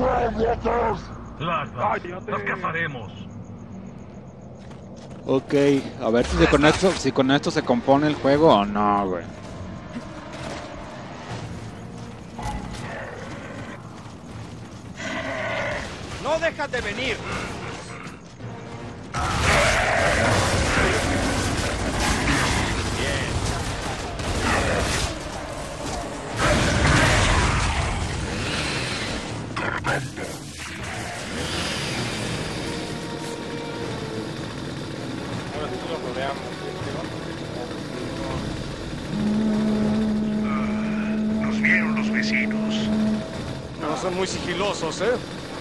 Los cazaremos. Ok, a ver si con esto se compone el juego o no, güey. ¡No dejas de venir! Ahora sí lo rodeamos. Nos vieron los vecinos. No son muy sigilosos, ¿eh?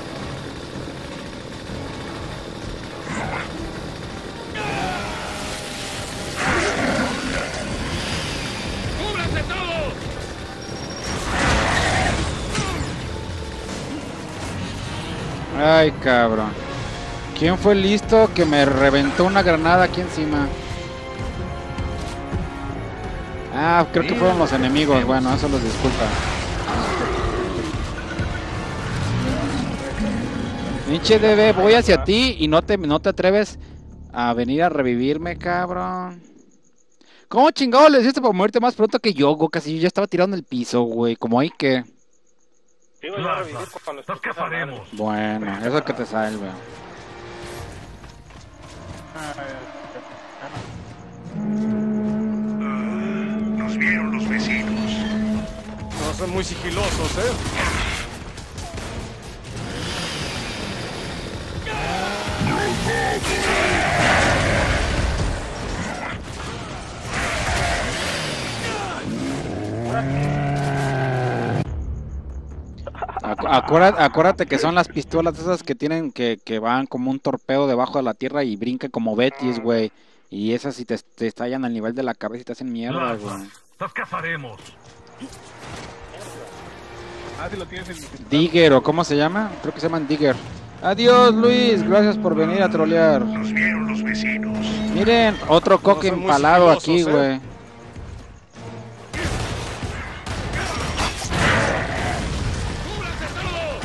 ¡Cúbranse todos! Ay, cabrón. ¿Quién fue el listo que me reventó una granada aquí encima? Ah, creo que fueron los enemigos. Bueno, eso los disculpa. Pinche DB, voy hacia ti y no te atreves a venir a revivirme, cabrón. ¿Cómo chingado le hiciste para morirte más pronto que yo, Casi yo ya estaba tirado en el piso, güey. Como hay que... Te iba yo a revivir cuando Los cazaremos. Bueno, eso que te salve. Nos vieron los vecinos. No son muy sigilosos, ¿eh? Acuérdate que son las pistolas esas que tienen que van como un torpedo debajo de la tierra y brincan como Betis, güey. Y esas si te estallan al nivel de la cabeza y te hacen mierda, güey. Los cazaremos. Ah, si lo tienes en mi... Digger, ¿o cómo se llama? Creo que se llaman Digger. Adiós, Luis. Gracias por venir a trolear. Nos vieron los vecinos. Miren, otro coque son muy empalado sigilosos, aquí, güey. ¡Cúbranse todos!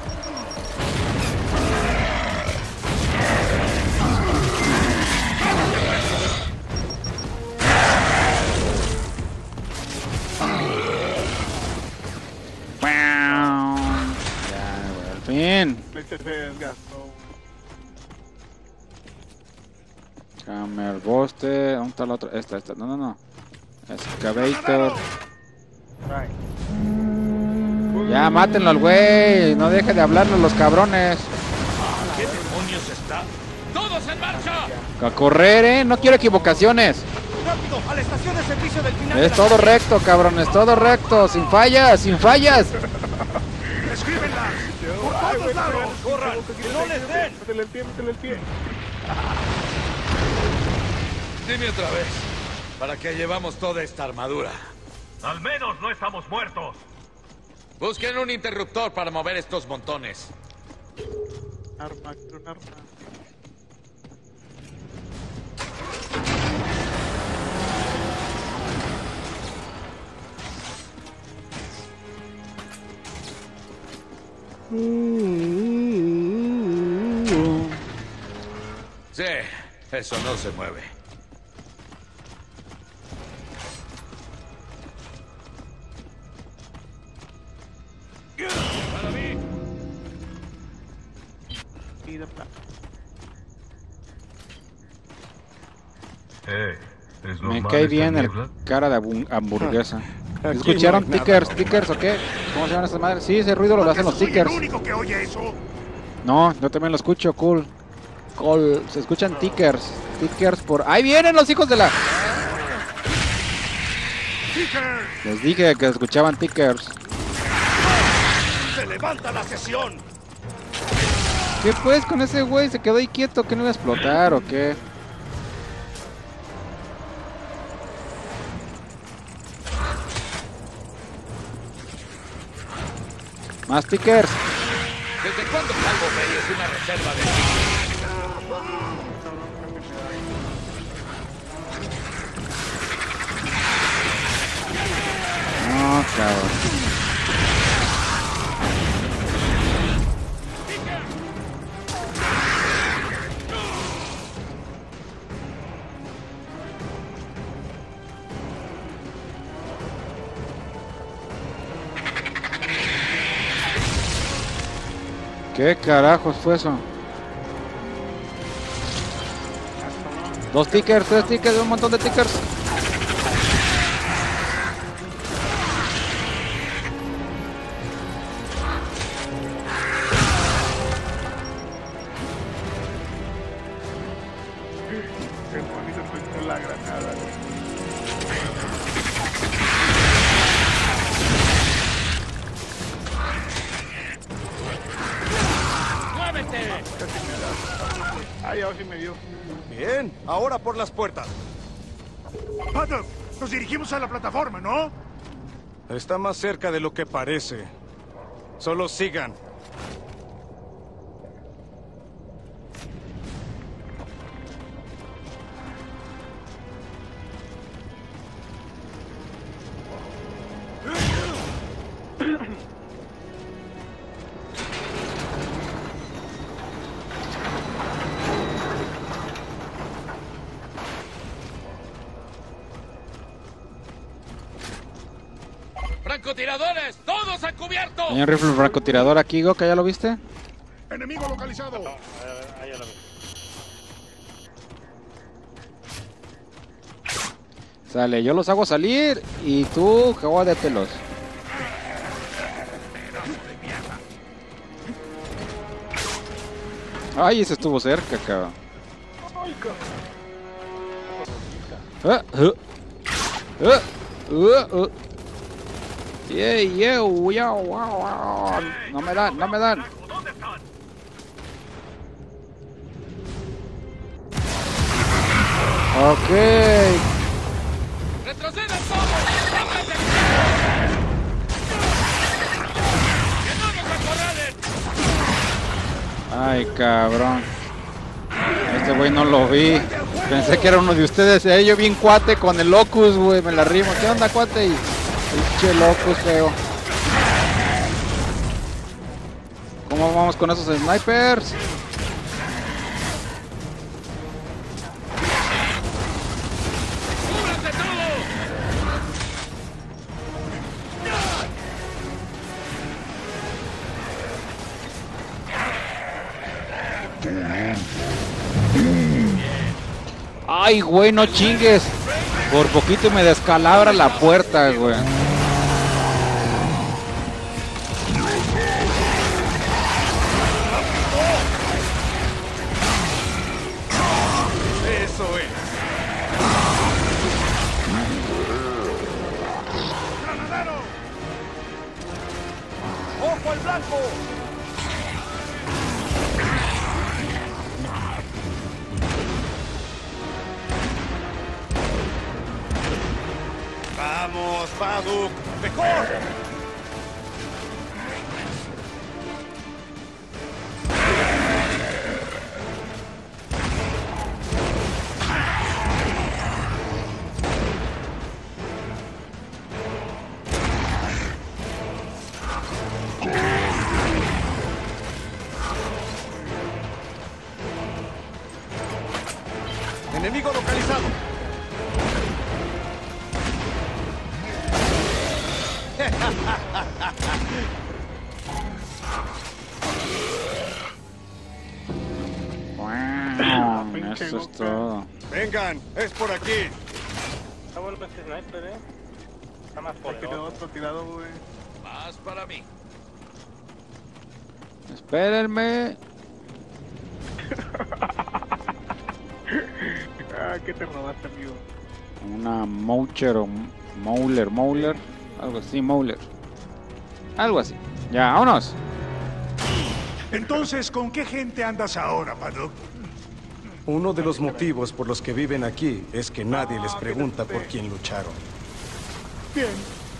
Ya, güey, al fin. Leche se desgastó. Hammer Buster. ¿Dónde está la otra? Esta. No. Excavator. Right. Ya, mátenlo al güey. No deje de hablarnos los cabrones. ¿Qué demonios está? ¡Todos en marcha! A correr, no quiero equivocaciones. ¡Rápido! ¡A la estación de servicio del final! Es todo recto, cabrones, todo recto. Sin fallas, sin fallas. ¡Escríbenlas! ¡Por todos lados! ¡Corran! ¡Que no les den! Métele el pie, métele el pie. Dime otra vez, ¿para qué llevamos toda esta armadura? ¡Al menos no estamos muertos! Busquen un interruptor para mover estos montones. Arma, quiero un arma. Sí, eso no se mueve. ¡Para mí! Y de plata. Me cae bien el cara de hamburguesa. ¿Escucharon tickers o qué? ¿Cómo se llaman esas madres? Sí, ese ruido lo hacen los tickers. ¿El único que oye eso? No, yo también lo escucho, cool. Se escuchan tickers. Tickers por... ¡Ahí vienen los hijos de la... Les dije que escuchaban tickers. ¡Se levanta la sesión! ¿Qué pues con ese güey? Se quedó ahí quieto, ¿que no iba a explotar o qué? Más tickers. ¿Desde cuándo Calvo Bay es una reserva de... No, cabrón. ¿Qué carajos fue eso? 2 tickers, 3 tickers, un montón de tickers. Qué bonito fue la granada, güey. ¡Muévete! Casi me da. Ay, ahora sí me dio. Bien, ahora por las puertas. Paddock, nos dirigimos a la plataforma, ¿no? Está más cerca de lo que parece. Solo sigan. ¡Francotiradores! ¡Todos a cubierto! Hay un rifle francotirador aquí, Goka, ¿ya lo viste? Enemigo localizado. Sale, yo los hago salir y tú jódetelos. Ay, ese estuvo cerca, cabrón. Yeah, yeah, yeah, wow. No me dan, no me dan. Ok. ¡Retrocedan todos! ¡Pónganse! ¡Que no nos acorralen! Ay, cabrón. Este güey no lo vi. Pensé que era uno de ustedes. Yo bien cuate con el Locus, güey. Me la rimo. ¿Qué onda, cuate? Y pinche Locus feo. ¿Cómo vamos con esos snipers? ¡Cúbranse todos! Ay, güey, no chingues. Por poquito me descalabra la puerta, güey. Eso es. ¡Ojo al blanco! ¡Vamos, Paddock! ¡Mejor! Enemigo localizado. Wow, eso es todo. Vengan, es por aquí. Está bueno este sniper, Está más Aquí tengo poderoso. otro tirado, güey. Más para mí. Espérenme. Ah, ¿qué te robaste, amigo? Una Moucher o Mauler. Algo así, Mauler. Algo así. Ya, vámonos. Entonces, ¿con qué gente andas ahora, Paddock? Uno de los motivos por los que viven aquí es que nadie les pregunta por quién lucharon. Bien.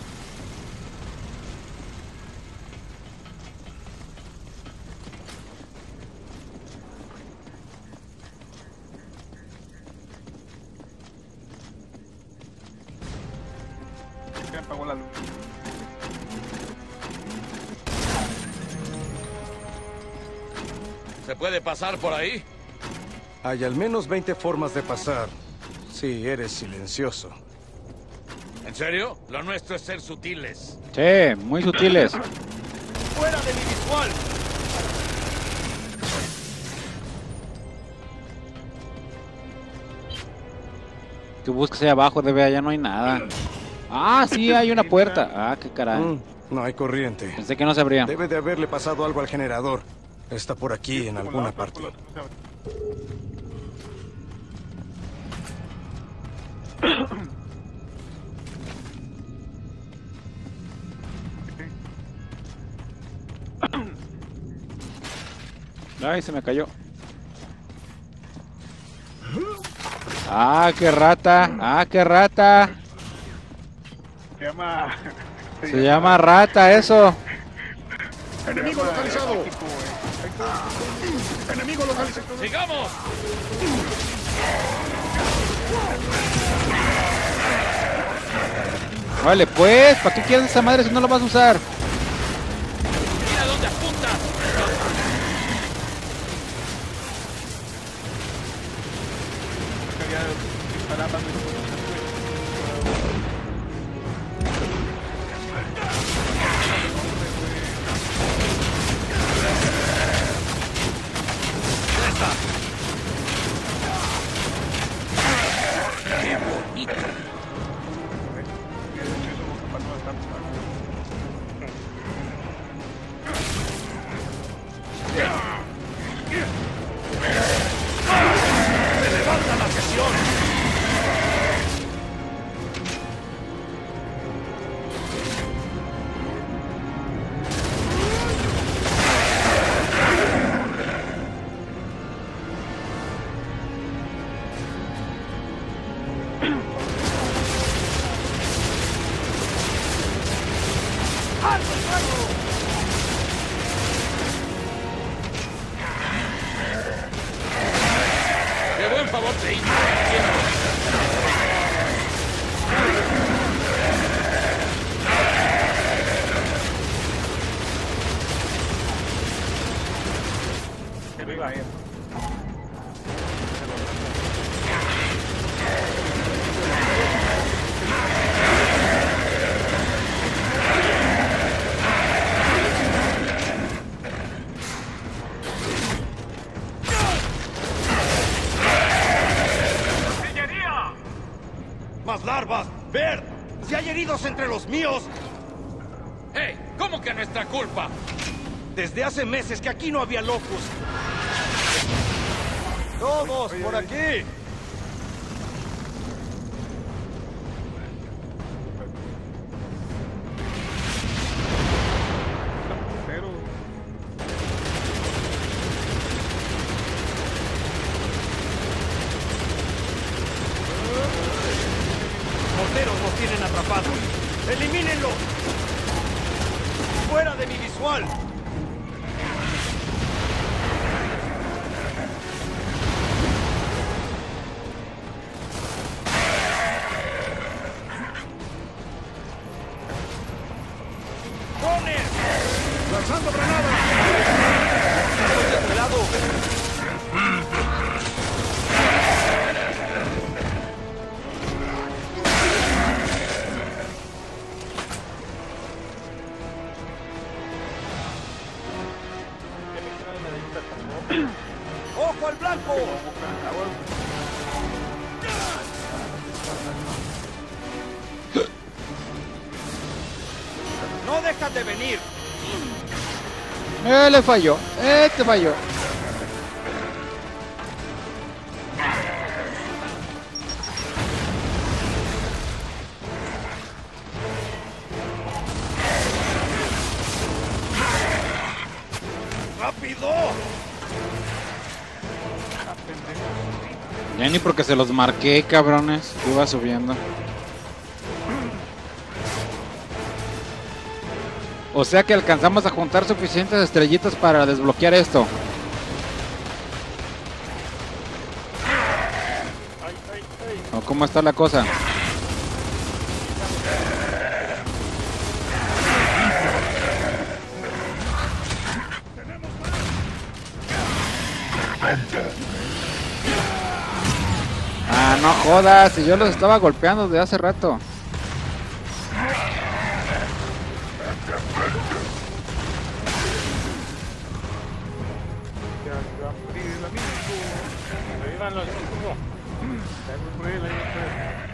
Se apagó la luz. ¿Se puede pasar por ahí? Hay al menos 20 formas de pasar, si eres silencioso. ¿En serio? Lo nuestro es ser sutiles. Sí, muy sutiles. ¡Fuera de mi visual! ¿Qué buscas allá abajo, DB? Allá no hay nada. Ah, sí, hay una puerta. Ah, qué caray. No hay corriente. Pensé que no se abría. Debe de haberle pasado algo al generador. Está por aquí, en alguna parte. Ay, se me cayó. Ah, qué rata. Ah, qué rata. Se llama... Se llama rata eso. ¡Enemigo localizado! ¡Enemigo localizado! ¡Sigamos! Vale, pues, ¿para qué quieres esa madre si no la vas a usar? ¡Mira dónde apunta! ¡Qué buen favor te hizo! ¡Más larvas! ¡Ver! ¡Si hay heridos entre los míos! ¡Hey! ¿Cómo que nuestra culpa? Desde hace meses que aquí no había locus. ¡Todos por aquí! Morteros nos tienen atrapados. ¡Elimínenlo! ¡Fuera de mi visual! ¡Pones! ¡Lanzando granadas! ¡Estoy de tu lado! ¡Ojo al blanco! ¡No dejas de venir! Le falló. Te falló. ¡Rápido! Ya ni porque se los marqué, cabrones. Iba subiendo. O sea que alcanzamos a juntar suficientes estrellitas para desbloquear esto. ¿O cómo está la cosa? Ah, no jodas, si yo los estaba golpeando desde hace rato. Revivan los chicos. Por ahí,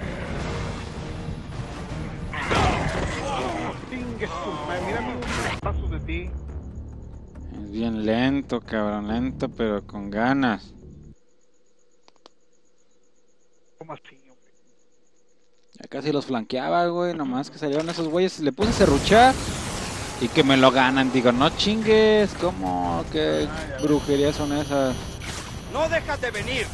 Chingue su madre, mírame unos pasos de ti. Es bien lento, cabrón, lento, pero con ganas. ¿Cómo así, hombre? Ya casi los flanqueaba, güey, nomás que salieron esos güeyes. Le puse a serruchar y que me lo ganan. Digo, no chingues, ¿cómo? ¿Qué brujerías son esas? ¡No dejas de venir!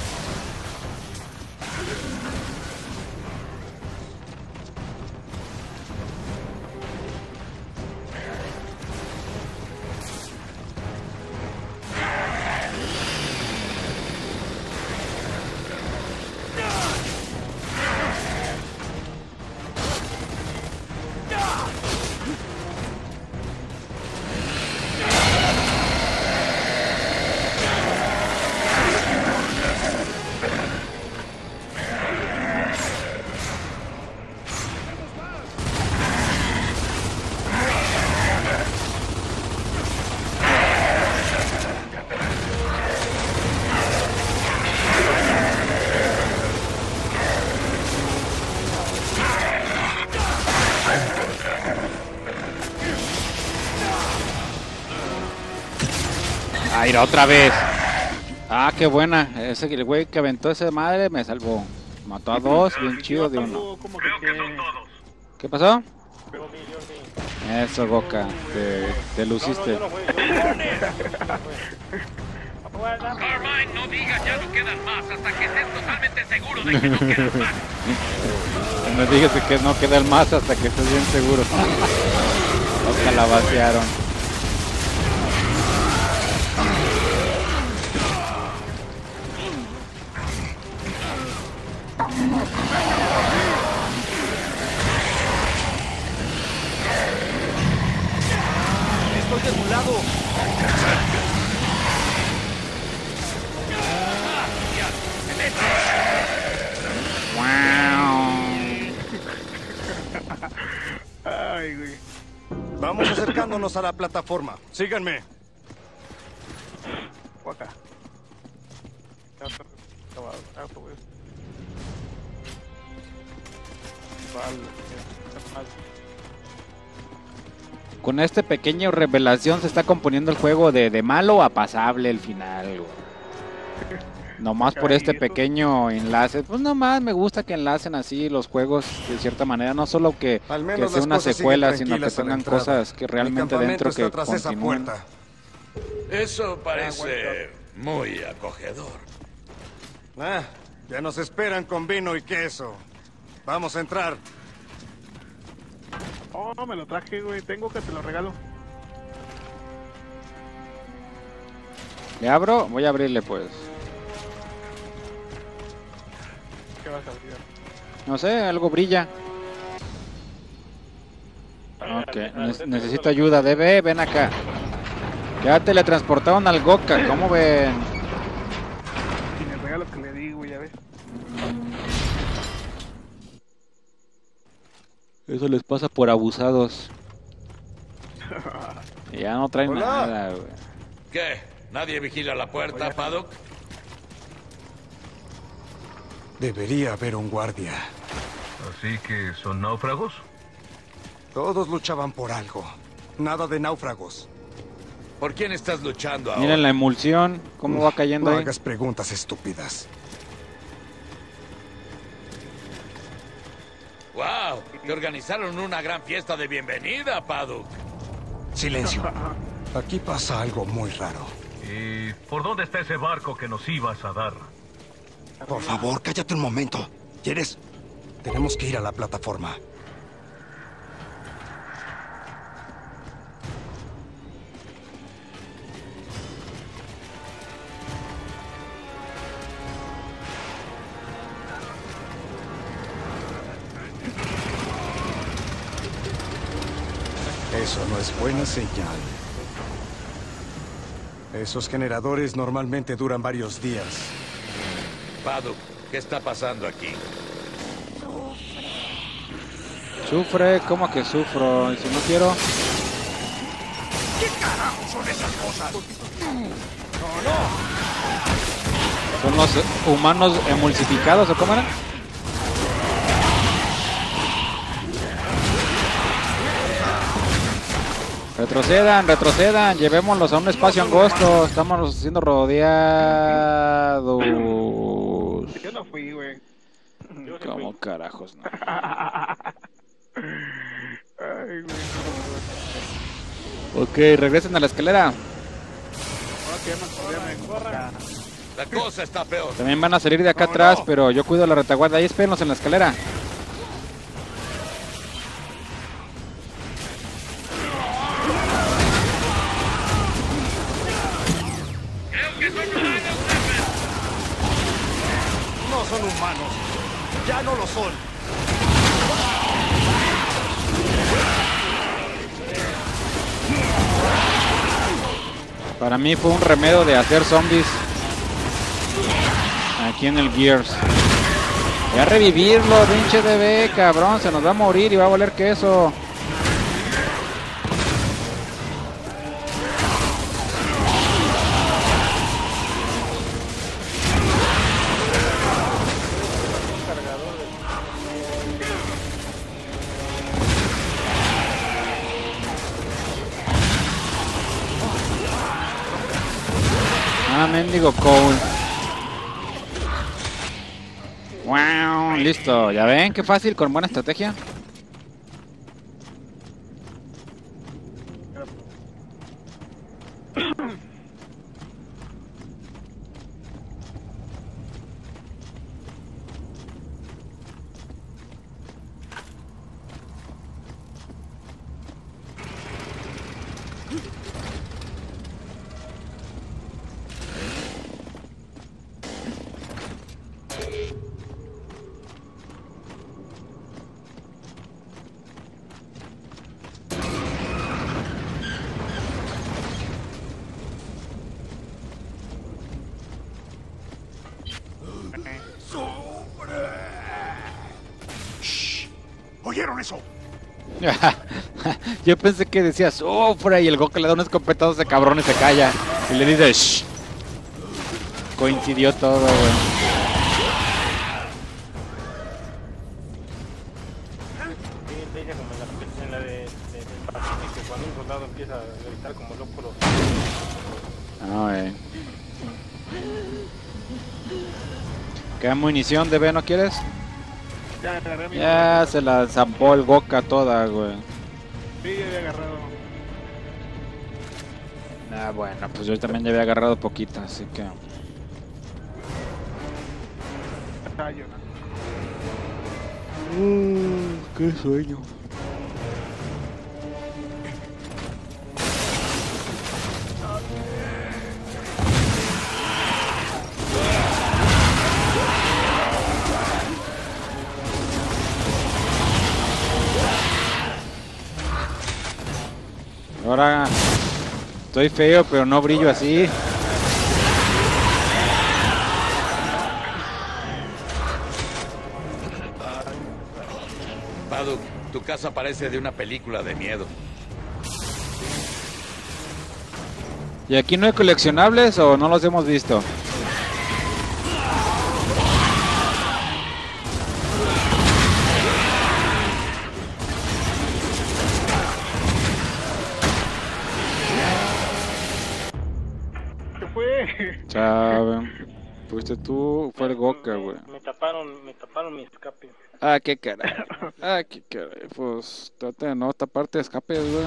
Ah, ir otra vez. Ah, qué buena. Ese el güey que aventó esa madre me salvó. Mató a dos, bien chido de uno. Como que ¿Qué pasó? Pero ni yo ni. Eso, Goka. Te luciste. Yo no fui, yo no fui. Carmine, no digas ya no quedan más hasta que estés totalmente seguro de que no quedan más. No digas que no queda el más hasta que estés bien seguro. Goka la vaciaron. ¡Estoy de tu lado! Ay, güey. Vamos acercándonos a la plataforma. Síganme. Guaca. Ya está acabado. Harto, güey. Vale, ya, mal. Con esta pequeña revelación se está componiendo el juego de malo a pasable el final, güey. Nomás por este pequeño enlace. Pues nomás me gusta que enlacen así los juegos de cierta manera. No solo que Al sea menos las una cosas secuela, siguen sino que tranquilas a la tengan entrada. cosas que Mi realmente campamento dentro que está tras esa continúen. puerta. Eso parece muy acogedor. Ah, ya nos esperan con vino y queso. Vamos a entrar. Oh, me lo traje, güey. Tengo que te lo regalo. ¿Le abro? Voy a abrirle pues. ¿Qué vas a abrir? No sé, algo brilla. Ok, necesito ayuda. DB, ven acá. Ya teletransportaron al Goka, ¿cómo ven? Sin el regalo que le di, güey, ya ves. Eso les pasa por abusados. Ya no traen Hola. nada, güey. ¿Qué? ¿Nadie vigila la puerta, Paddock? Debería haber un guardia. Así que son náufragos. Todos luchaban por algo. Nada de náufragos. ¿Por quién estás luchando ahora? Miren la emulsión, cómo va cayendo No ahí. hagas preguntas estúpidas. ¡Wow! Te organizaron una gran fiesta de bienvenida, Paddock. Silencio. Aquí pasa algo muy raro. ¿Y por dónde está ese barco que nos ibas a dar? Por favor, cállate un momento. ¿Quieres? Tenemos que ir a la plataforma. Eso no es buena señal. Esos generadores normalmente duran varios días. Paddock, ¿qué está pasando aquí? Sufre, ¿cómo que sufro? Y si no quiero... ¿Qué carajo son esas cosas? ¿Son los humanos emulsificados o cómo eran? Retrocedan, retrocedan, llevémoslos a un espacio angosto, estamos siendo rodeados. Yo no fui, güey. Yo sí ¿Cómo fui. carajos, no? Ay, güey. Ok, regresen a la escalera. La cosa está peor. También van a salir de acá atrás, pero yo cuido la retaguardia. Ahí espérenlos en la escalera. No son humanos. Ya no lo son. Para mí fue un remedio de hacer zombies aquí en el Gears. Voy a revivirlo, pinche DB, cabrón. Se nos va a morir y va a valer queso. Ah, mendigo Cole. Wow, listo. ¿Ya ven qué fácil con buena estrategia? ¿Oyeron eso? Yo pensé que decía sufre y el Goku le da un escopetazo a ese cabrón y se calla. Y le dice shh. Coincidió todo, güey. Sí, te dice como en la de Pacific, que cuando un soldado empieza a gritar como loco los... Ah, güey. ¿Qué munición de B no quieres? Ya agarré mi. Ya se la zampó el Goka toda, güey. Sí, ya había agarrado. Ah, bueno, pues yo también ya había agarrado poquita, así que... Está yo, qué sueño. Ahora estoy feo, pero no brillo así. Paduk, tu casa parece de una película de miedo. ¿Y aquí no hay coleccionables o no los hemos visto? ¿Qué fue? Saben. Fuiste tú, fue el Goka, güey. Me taparon mi escape. Ah, qué caray. Ah, qué caray. Pues trata de no taparte de escapes, güey.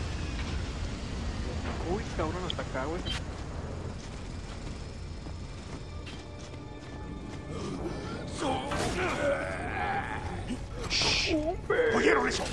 Uy, cabrón, hasta acá, güey. ¿Oyeron eso?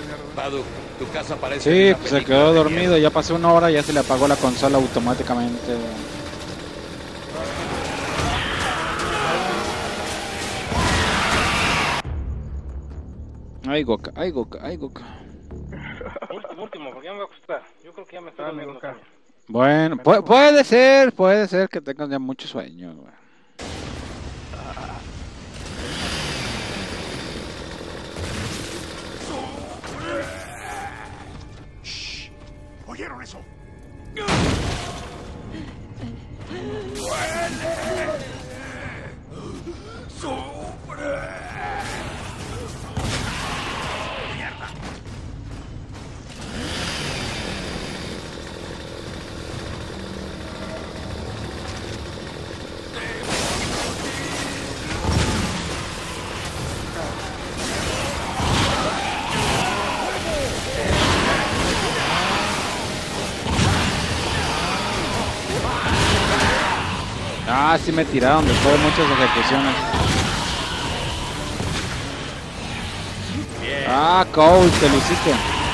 mierda. Baduk, tu casa parece Sí, de una pues se película quedó de dormido, miedo. ya pasó una hora, ya se le apagó la consola automáticamente. Ay, Goka, ay, Goka, ay, Goka. Último, porque ya me va a acostar. Yo creo que ya me estoy Dale, durmiendo Goka. también. Bueno, puede ser que tengas ya mucho sueño, güey. ¿Oyeron eso? Ah, sí me tiraron después de muchas ejecuciones. Ah, Cole, te lo hiciste.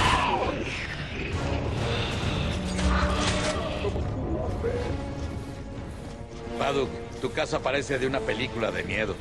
Baduk, tu casa parece de una película de miedo.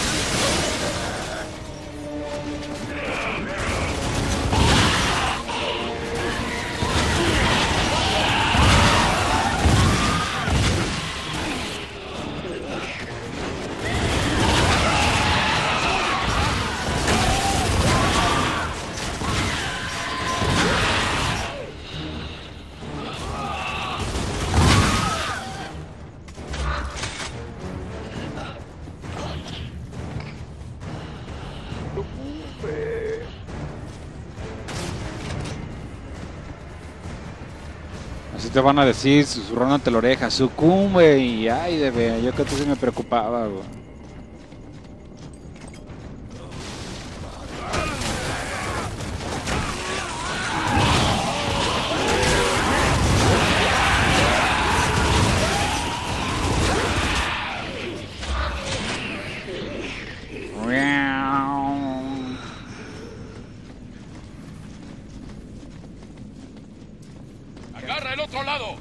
Así te van a decir, susurrándote la oreja, sucumbe y ay, de ver, yo que tú sí me preocupaba, güey. ¡Agarra el otro lado!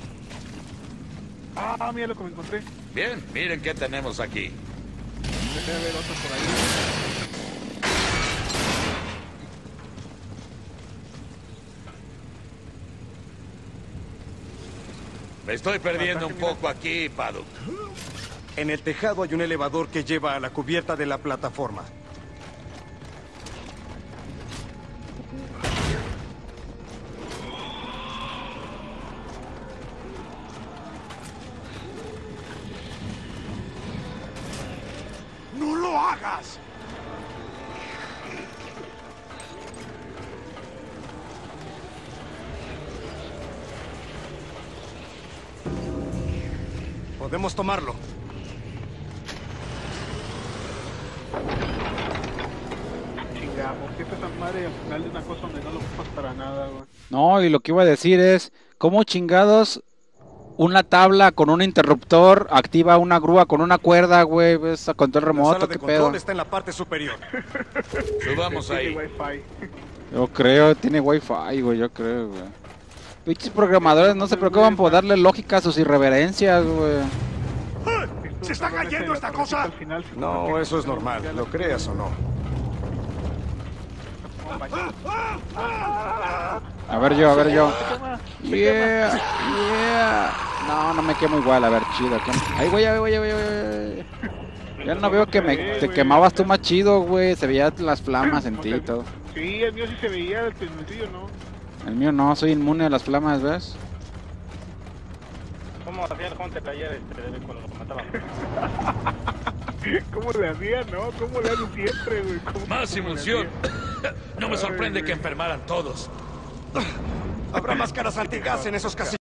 Ah, mira lo que me encontré. Bien, miren qué tenemos aquí. Debe haber otro por ahí. Me estoy perdiendo un poco aquí, Baduk. En el tejado hay un elevador que lleva a la cubierta de la plataforma. ¡No lo hagas! Podemos tomarlo. Chinga, ¿por qué esta madre al final de una cosa donde no lo ocupas para nada, güey? No, y lo que iba a decir es, ¿cómo chingados una tabla con un interruptor activa una grúa con una cuerda, güey? ¿Ves a control La remoto? sala de ¿Qué control pedo? está en la parte superior. Subamos Tiene ahí. Wi-Fi. Yo creo, tiene wifi, güey, yo creo, güey. Pinches programadores no se preocupan por darle lógica a sus irreverencias, güey. ¿Se está cayendo esta cosa? Al final, No, eso es normal, lo creas o no. A ver yo. Yeah, yeah. No, no me quemo igual, a ver, chido. Ahí, güey. Ya no veo que te quemabas tú más chido, güey. Se veían las flamas en ti y todo. Sí, el mío sí se veía, el tuyo no. El mío no, soy inmune a las flamas, ¿ves? ¿Cómo hacía el Hunter ayer cuando lo mataban? ¿Cómo le hacía, no? ¿Cómo le hacen siempre, güey? ¡Más emulsión! No me sorprende que enfermaran todos. Habrá máscaras antigas en esos casillos.